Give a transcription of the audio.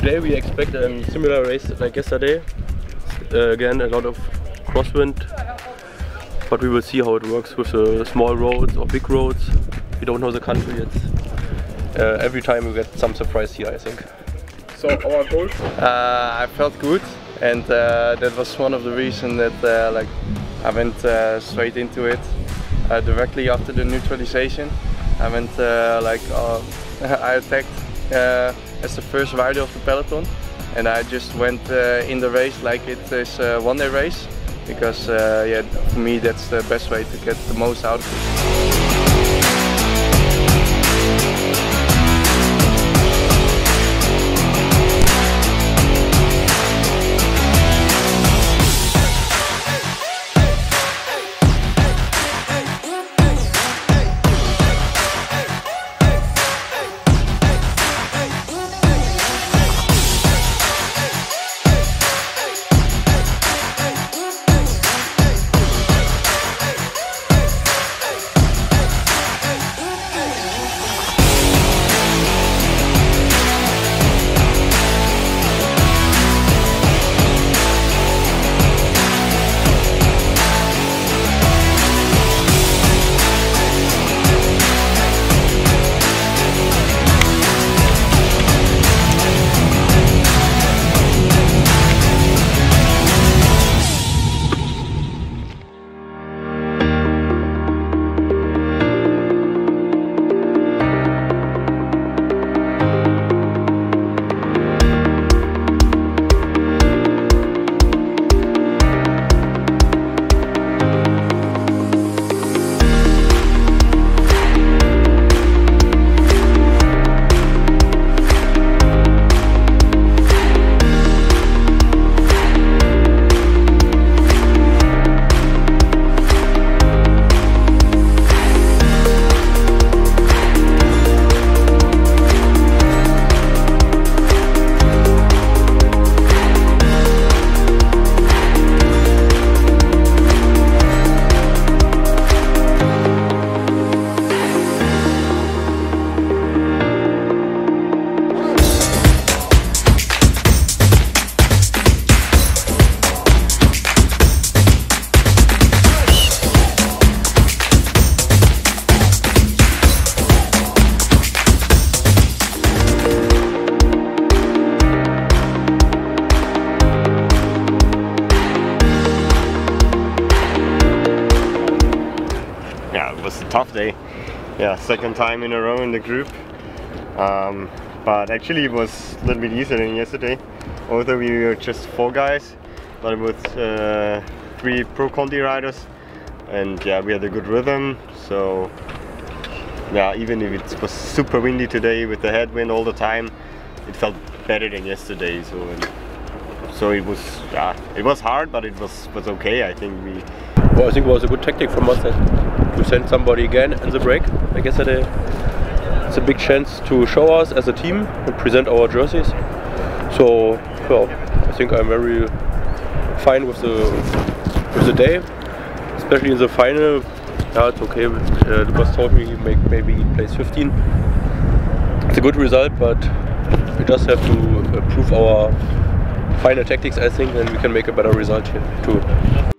today we expect a similar race like yesterday. Again, a lot of crosswind, but we will see how it works with the small roads or big roads. We don't know the country yet. Every time we get some surprise here, I think. So our goal? I felt good, and that was one of the reasons that like I went straight into it directly after the neutralization. I went I attacked as the first rider of the peloton, and I just went in the race like it is a one-day race, because yeah, for me that's the best way to get the most out of it. It was a tough day. Yeah, second time in a row in the group. But actually it was a little bit easier than yesterday. Although we were just 4 guys, but with 3 Pro Conti riders. And yeah, we had a good rhythm. So yeah, even if it was super windy today with the headwind all the time, it felt better than yesterday. So it was, yeah, it was hard, but it was okay. I think it was a good tactic from us to send somebody again in the break like yesterday. It's a big chance to show us as a team and present our jerseys. So well, I think I'm very fine with the day, especially in the final. Yeah, it's okay. Lucas told me maybe he plays 15. It's a good result, but we just have to improve our final tactics, I think, and we can make a better result here too.